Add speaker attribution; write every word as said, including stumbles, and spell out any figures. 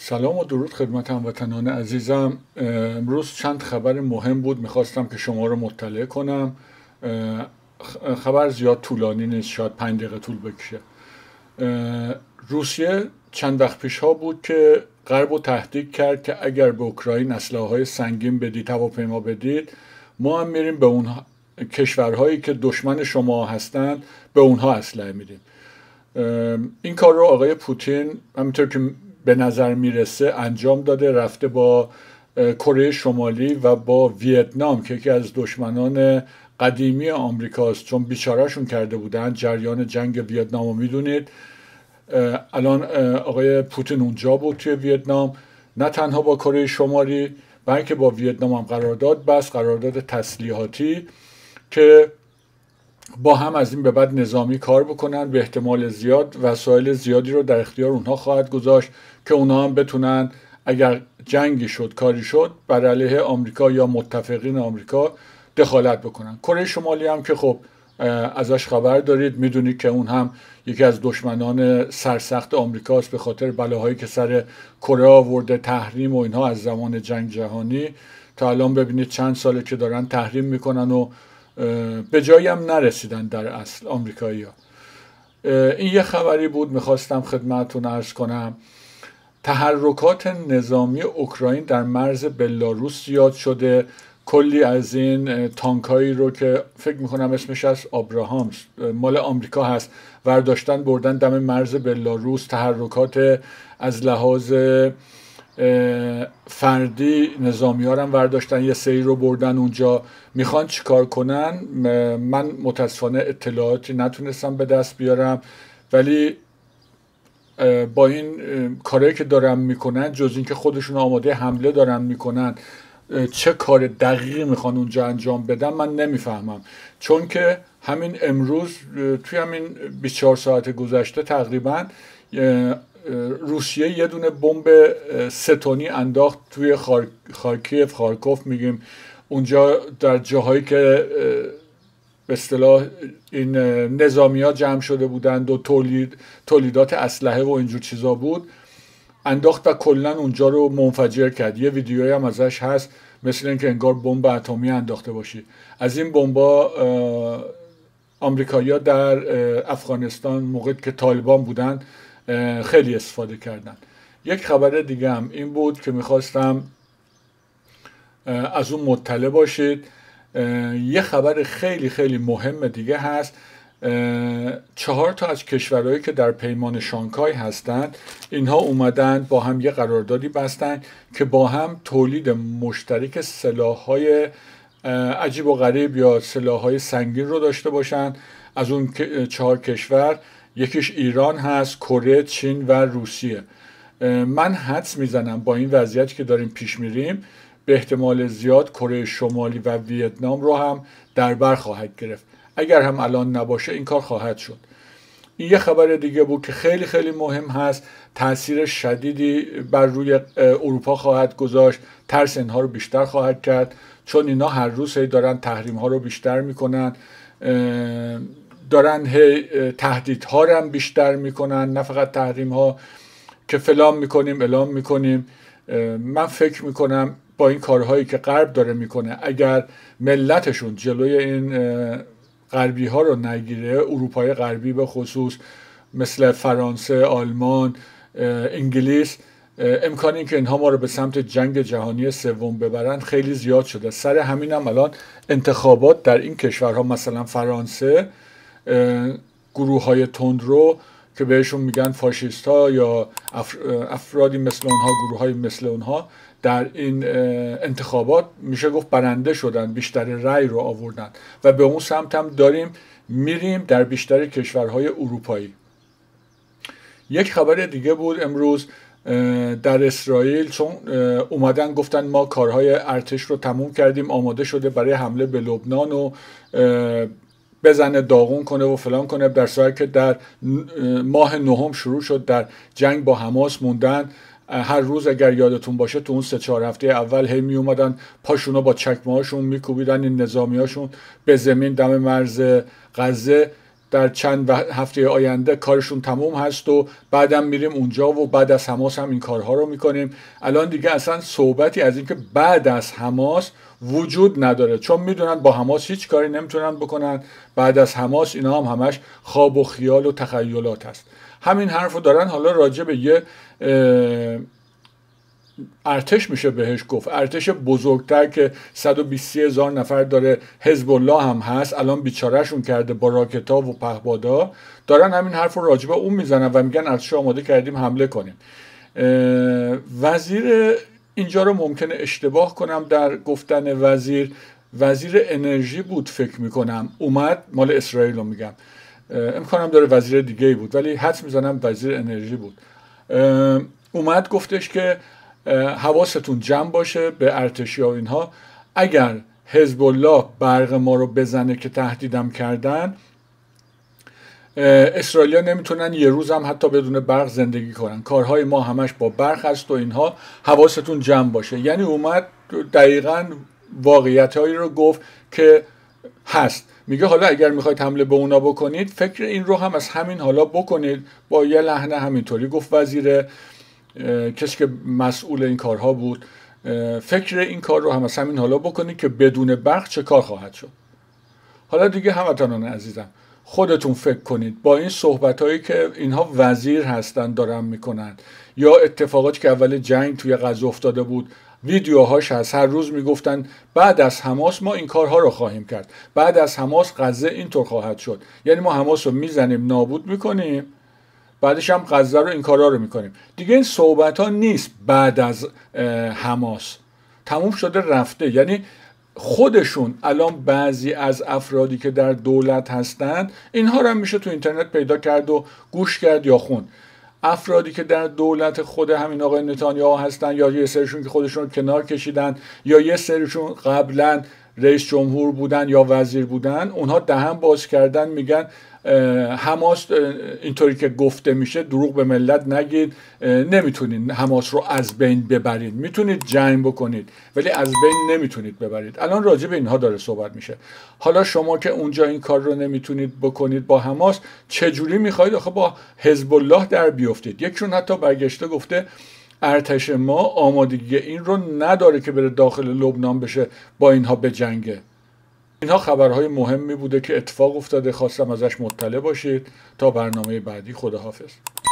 Speaker 1: سلام و درود خدمت هموطنان عزیزم. امروز چند خبر مهم بود میخواستم که شما رو مطلع کنم. خبر زیاد طولانی نیست، شاید پنج دقیقه طول بکشه. روسیه چند وقت پیش ها بود که غرب رو تهدید کرد که اگر به اوکراین اسلحه‌های سنگین بدید، هواپیما بدید، ما هم میریم به اون کشورهایی که دشمن شما هستند به اونها اسلحه میدیم. این کار رو آقای پوتین همونطور که به نظر میرسه انجام داده، رفته با کره شمالی و با ویتنام که یکی از دشمنان قدیمی آمریکاست، چون بیچارهشون کرده بودن جریان جنگ ویتنام رو میدونید. الان آقای پوتین اونجا بود توی ویتنام، نه تنها با کره شمالی بلکه با ویتنام هم قرارداد بست، قرارداد تسلیحاتی که با هم از این به بعد نظامی کار بکنن. به احتمال زیاد وسایل زیادی رو در اختیار اونها خواهد گذاشت که اونها هم بتونن اگر جنگی شد، کاری شد، بر علیه آمریکا یا متفقین آمریکا دخالت بکنن. کره شمالی هم که خب ازش خبر دارید، میدونید که اون هم یکی از دشمنان سرسخت آمریکاست به خاطر بلاهایی که سر کره آورده، تحریم و اینها از زمان جنگ جهانی تا الان. ببینید چند ساله که دارن تحریم میکنن و به جایی هم نرسیدن در اصل آمریکایی ها. این یه خبری بود میخواستم خدمتتون عرض کنم. تحرکات نظامی اوکراین در مرز بلاروس زیاد شده. کلی از این تانکایی رو که فکر میکنم اسمش از آبراهامز مال آمریکا هست ورداشتن بردن دم مرز بلاروس. تحرکات از لحاظ فردی نظامی ها هم ورداشتن، یه سری رو بردن اونجا. میخوان چیکار کنن؟ من متاسفانه اطلاعاتی نتونستم به دست بیارم، ولی با این کاری که دارن میکنن، جز این که خودشون آماده حمله دارن میکنن، چه کار دقیقی میخوان اونجا انجام بدن من نمیفهمم. چون که همین امروز توی همین بیست و چهار ساعت گذشته تقریبا روسیه یه دونه بمب سه تنی انداخت توی خارکیف، خارکوف میگیم، اونجا در جاهایی که به اصطلاح این نظامی ها جمع شده بودند و تولید تولیدات اسلحه و اینجور چیزا بود، انداخت و کلا اونجا رو منفجر کرد. یه ویدیویی هم ازش هست، مثل اینکه انگار بمب اتمی انداخته باشی. از این بمبا آمریکایی‌ها در افغانستان موقعی که طالبان بودن خیلی استفاده کردن. یک خبر دیگه هم این بود که میخواستم از اون مطلع باشید. یه خبر خیلی خیلی مهم دیگه هست. چهار تا از کشورهایی که در پیمان شانگهای هستند، اینها اومدن با هم یه قراردادی بستن که با هم تولید مشترک سلاح‌های عجیب و غریب یا سلاح‌های سنگین رو داشته باشن. از اون چهار کشور یکیش ایران هست، کره، چین و روسیه. من حدس میزنم با این وضعیتی که داریم پیش میریم به احتمال زیاد کره شمالی و ویتنام رو هم در بر خواهد گرفت. اگر هم الان نباشه این کار خواهد شد. این یه خبر دیگه بود که خیلی خیلی مهم هست. تاثیر شدیدی بر روی اروپا خواهد گذاشت. ترس اینها رو بیشتر خواهد کرد، چون اینا هر روز هی دارن تحریم ها رو بیشتر میکنن، دارن هی تهدیدها رو هم بیشتر میکنن، نه فقط تحریم ها که فلان میکنیم اعلام میکنیم. من فکر میکنم با این کارهایی که غرب داره میکنه، اگر ملتشون جلوی این غربی ها رو نگیره، اروپای غربی به خصوص مثل فرانسه، آلمان، انگلیس، امکان این که اینها ما رو به سمت جنگ جهانی سوم ببرن خیلی زیاد شده. سر همین هم الان انتخابات در این کشورها، مثلا فرانسه، گروه های تندرو که بهشون میگن فاشیست ها یا افرادی مثل اونها، گروه های مثل اونها، در این انتخابات میشه گفت برنده شدن، بیشتر رأی رو آوردن و به اون سمت هم داریم میریم در بیشتر کشورهای اروپایی. یک خبر دیگه بود امروز در اسرائیل، چون اومدن گفتن ما کارهای ارتش رو تموم کردیم، آماده شده برای حمله به لبنان و بزنه داغون کنه و فلان کنه، در صورتی که در ماه نهم شروع شد در جنگ با حماس موندن. هر روز اگر یادتون باشه تو اون سه چهار هفته اول هی می اومدن پاشونو با چکمه هاشون میکوبیدن این نظامی هاشون به زمین دم مرز غزه. در چند هفته آینده کارشون تموم هست و بعدم میریم اونجا و بعد از حماس هم این کارها رو میکنیم. الان دیگه اصلا صحبتی از اینکه بعد از حماس وجود نداره، چون میدونن با حماس هیچ کاری نمیتونن بکنن. بعد از حماس اینا هم همش خواب و خیال و تخیلات هست. همین حرف رو دارن. حالا راجع به یه ارتش میشه بهش گفت، ارتش بزرگتر که صد و بیست هزار نفر داره، حزب الله هم هست، الان بیچارهشون کرده با راکتا و پهپادا، دارن همین حرف رو راجع به اون میزنن و میگن ارتش آماده کردیم حمله کنیم. وزیر اینجا رو ممکنه اشتباه کنم در گفتن وزیر، وزیر انرژی بود فکر میکنم، اومد، مال اسرائیل رو میگم، امکانم داره وزیر دیگه بود ولی حدس میزنم وزیر انرژی بود، اومد گفتش که حواستون جمع باشه به ارتشی ها اینها، اگر حزب الله برق ما رو بزنه که تهدیدم کردن، اسرائیلیا نمیتونن یه روز هم حتی بدون برق زندگی کنن، کارهای ما همش با برق هست و اینها، حواستون جمع باشه. یعنی اومد دقیقاً واقعیتایی رو گفت که هست. میگه حالا اگر میخواید حمله به اونا بکنید، فکر این رو هم از همین حالا بکنید. با یه لحن همینطوری گفت وزیر، کسی که مسئول این کارها بود، فکر این کار رو هم از همین حالا بکنید که بدون برق چه کار خواهد شد. حالا دیگه هموطنان عزیزم خودتون فکر کنید با این صحبت هایی که اینها وزیر هستن دارن میکنن، یا اتفاقاتی که اول جنگ توی غزه افتاده بود، ویدیوهاش هست، هر روز میگفتن بعد از حماس ما این کارها رو خواهیم کرد، بعد از حماس غزه اینطور خواهد شد. یعنی ما حماس رو میزنیم نابود میکنیم، بعدش هم غزه رو این کارا رو میکنیم. دیگه این صحبت ها نیست بعد از حماس، تموم شده رفته. یعنی خودشون الان بعضی از افرادی که در دولت هستن، اینها رو هم میشه تو اینترنت پیدا کرد و گوش کرد یا خوند، افرادی که در دولت خود همین آقای نتانیاهو هستن، یا یه سریشون که خودشون رو کنار کشیدن، یا یه سریشون قبلا رئیس جمهور بودن یا وزیر بودن، اونها دهن باز کردن میگن حماس اینطوری که گفته میشه دروغ به ملت نگید، نمیتونید حماس رو از بین ببرید، میتونید جنگ بکنید ولی از بین نمیتونید ببرید. الان راجع به اینها داره صحبت میشه. حالا شما که اونجا این کار رو نمیتونید بکنید با حماس، چجوری میخواید آخه با حزب الله در بیافتید؟ یکشون حتی برگشته گفته ارتش ما آمادگی این رو نداره که بره داخل لبنان بشه با اینها بجنگه. اینها خبرهای مهمی بوده که اتفاق افتاده، خواستم ازش مطلع باشید. تا برنامه بعدی، خداحافظ.